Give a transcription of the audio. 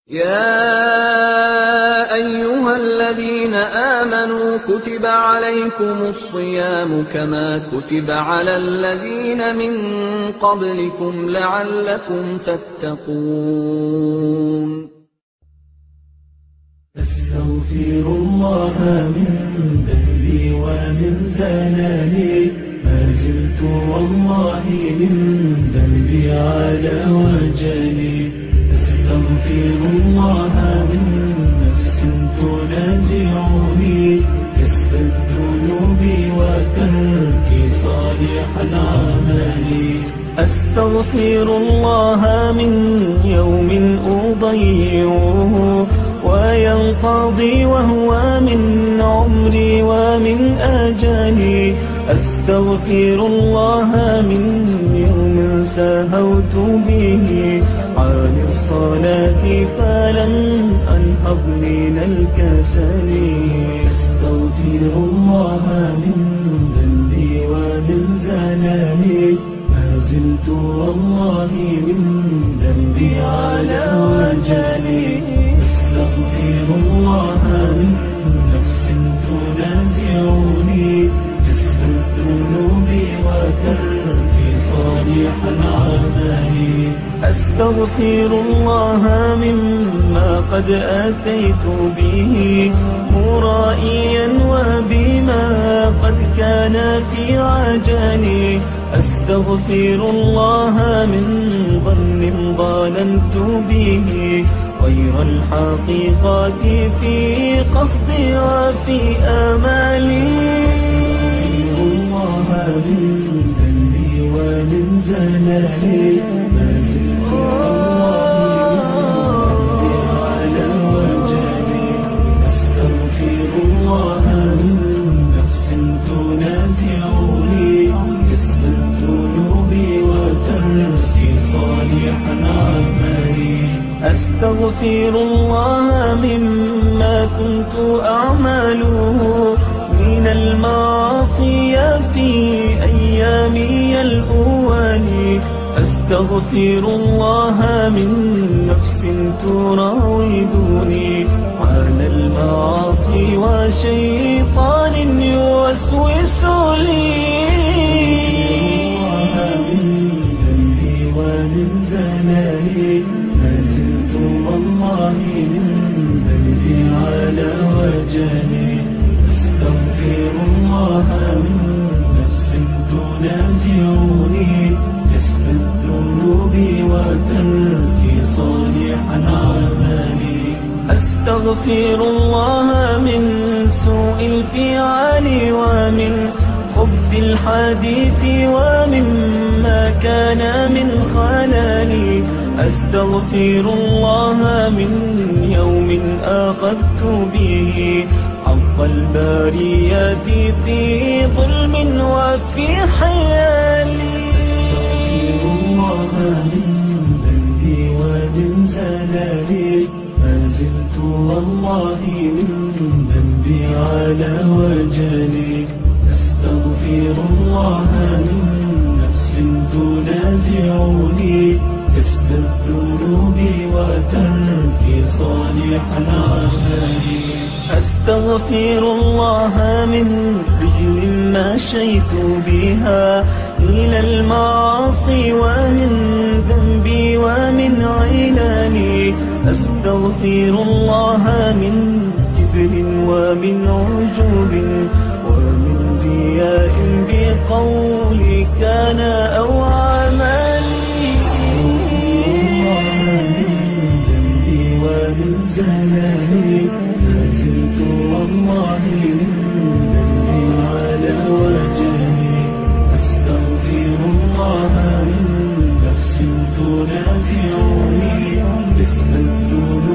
يا أيها الذين آمنوا كتب عليكم الصيام كما كتب على الذين من قبلكم لعلكم تتقون. أستغفر الله من ذنبي ومن زلالي، ما زلت والله من ذنبي على وجلي. أستغفر الله من نفس تنازعني، كسب الذنوب وترك صالح العمل. أستغفر الله من يوم أضيعه وينقضي وهو من عمري ومن أجلي. أستغفر الله من يوم سهوت به عن الصلاة فلم أنهض من الكسل. أستغفر الله من ذنبي ومن زلالي، ما زلت والله من ذنبي على وجلي. أستغفر الله من نفس تنازعني، كسب الذنوب وترك صالح العمل. أستغفر الله مما قد أتيت به مرائيا وبما قد كان في عجلي. أستغفر الله من ظن ظننت به غير الحقيقة في قصدي وفي آمالي. أستغفر الله من ذنبي ومن زلالي، ما زلت والله على وجلي. أستغفر الله من نفس تنازعني، كسب الذنوب وترك صالح العمل. أستغفر الله مما كنت أعمله من المعاصي في أيامي الأول. أستغفر الله من نفس تراودني على المعاصي وشيطان يوسوس لي. من ذنبي ومن زلالي، ما زلت والله من ذنبي على وجلي. أستغفر الله من نفس تنازعني، كسب الذنوب وترك صالح العمل. أستغفر الله من سوء الفعال ومن خبث الحديث ومما كان من خلالي. أستغفر الله من يوم أخذت به حق الباريات في ظلم وفي حيالي. أستغفر الله من ذنبي ومن زلالي، ما زلت والله من ذنبي على وجلي. أستغفر الله من نفس تنازعني، كسب الذنوب وترك صالح العمل. أستغفر الله من رجل مشيت بها إلى المعاصي ومن ذنبي ومن علاني. أستغفر الله من كبر ومن عجوب ومن رياء بقولي كان أو عملي. ومن زلالي، ما زلت والله من ذنبي على وجلي. أستغفر الله من نفس تنازعني، كسب الذنوب